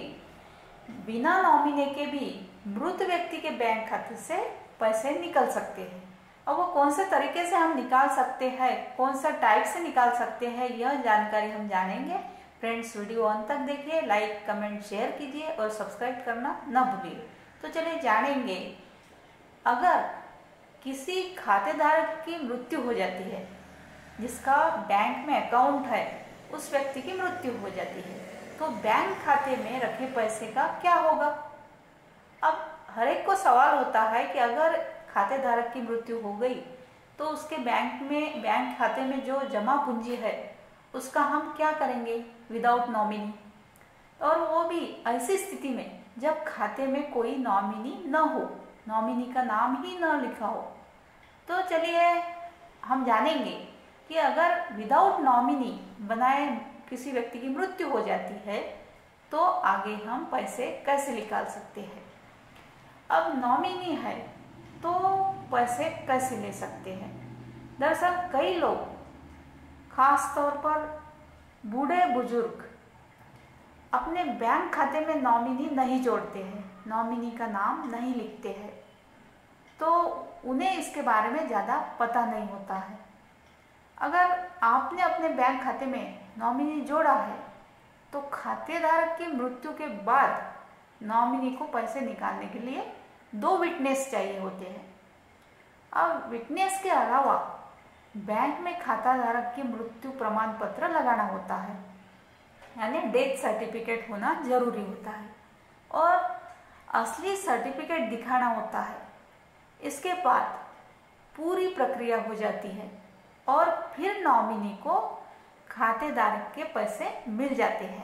बिना नॉमिनी के भी मृत व्यक्ति के बैंक खाते से पैसे निकल सकते हैं। और वो कौन से तरीके से हम निकाल सकते हैं, कौन सा टाइप से निकाल सकते हैं, यह जानकारी हम जानेंगे। फ्रेंड्स, वीडियो अंत तक देखिए, लाइक कमेंट शेयर कीजिए और सब्सक्राइब करना न भूलिए। तो चलिए जानेंगे, अगर किसी खातेदार की मृत्यु हो जाती है, जिसका बैंक में अकाउंट है, उस व्यक्ति की मृत्यु हो जाती है, तो बैंक खाते में रखे पैसे का क्या होगा। अब हर एक को सवाल होता है कि अगर खातेधारक की मृत्यु हो गई तो उसके बैंक खाते में जो जमा पूंजी है उसका हम क्या करेंगे विदाउट नॉमिनी, और वो भी ऐसी स्थिति में जब खाते में कोई नॉमिनी न हो, नॉमिनी का नाम ही न लिखा हो। तो चलिए हम जानेंगे कि अगर विदाउट नॉमिनी बनाए किसी व्यक्ति की मृत्यु हो जाती है तो आगे हम पैसे कैसे निकाल सकते हैं। अब नॉमिनी है तो पैसे कैसे ले सकते हैं। दरअसल कई लोग, खास तौर पर बूढ़े बुजुर्ग, अपने बैंक खाते में नॉमिनी नहीं जोड़ते हैं, नॉमिनी का नाम नहीं लिखते हैं, तो उन्हें इसके बारे में ज़्यादा पता नहीं होता है। अगर आपने अपने बैंक खाते में नॉमिनी जोड़ा है तो खातेदार की मृत्यु के बाद नॉमिनी को पैसे निकालने के लिए 2 विटनेस चाहिए होते हैं। अब विटनेस के अलावा बैंक में खाताधारक की मृत्यु प्रमाण पत्र लगाना होता है, यानी डेथ सर्टिफिकेट होना जरूरी होता है, और असली सर्टिफिकेट दिखाना होता है। इसके बाद पूरी प्रक्रिया हो जाती है और फिर नॉमिनी को खातेदार के पैसे मिल जाते हैं।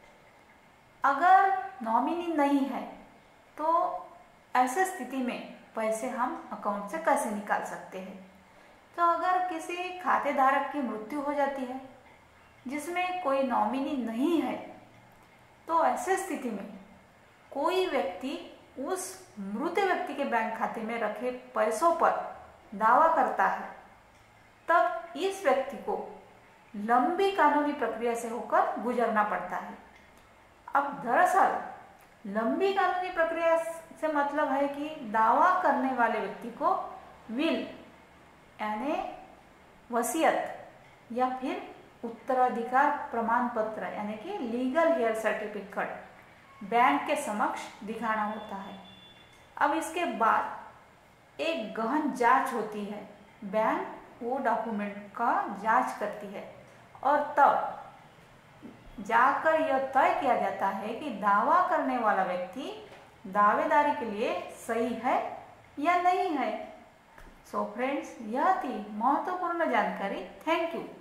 अगर नॉमिनी नहीं है तो ऐसे स्थिति में पैसे हम अकाउंट से कैसे निकाल सकते हैं। तो अगर किसी खातेधारक की मृत्यु हो जाती है जिसमें कोई नॉमिनी नहीं है, तो ऐसे स्थिति में कोई व्यक्ति उस मृत व्यक्ति के बैंक खाते में रखे पैसों पर दावा करता है, तब इस व्यक्ति को लंबी कानूनी प्रक्रिया से होकर गुजरना पड़ता है। अब दरअसल लंबी कानूनी प्रक्रिया से मतलब है कि दावा करने वाले व्यक्ति को विल यानी वसीयत या फिर उत्तराधिकार प्रमाण पत्र यानी कि लीगल हेयर सर्टिफिकेट बैंक के समक्ष दिखाना होता है। अब इसके बाद एक गहन जांच होती है, बैंक वो डॉक्यूमेंट का जांच करती है और तब जाकर यह तय किया जाता है कि दावा करने वाला व्यक्ति दावेदारी के लिए सही है या नहीं है। सो फ्रेंड्स, यह थी महत्वपूर्ण जानकारी। Thank you.